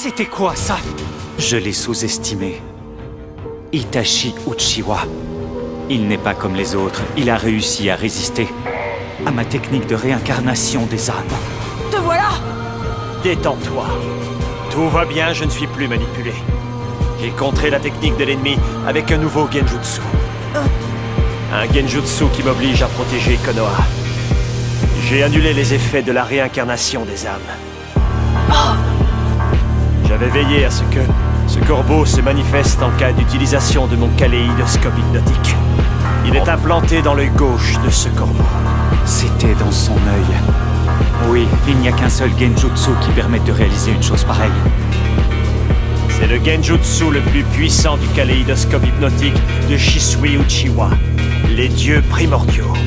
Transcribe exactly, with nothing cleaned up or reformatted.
C'était quoi, ça? Je l'ai sous-estimé. Itachi Uchiwa. Il n'est pas comme les autres. Il a réussi à résister à ma technique de réincarnation des âmes. Te voilà! Détends-toi. Tout va bien, je ne suis plus manipulé. J'ai contré la technique de l'ennemi avec un nouveau genjutsu. Un genjutsu qui m'oblige à protéger Konoha. J'ai annulé les effets de la réincarnation des âmes. J'avais veillé à ce que ce corbeau se manifeste en cas d'utilisation de mon kaléidoscope hypnotique. Il est implanté dans l'œil gauche de ce corbeau. C'était dans son œil. Oui, il n'y a qu'un seul genjutsu qui permette de réaliser une chose pareille. C'est le genjutsu le plus puissant du kaléidoscope hypnotique de Shisui Uchiwa, les dieux primordiaux.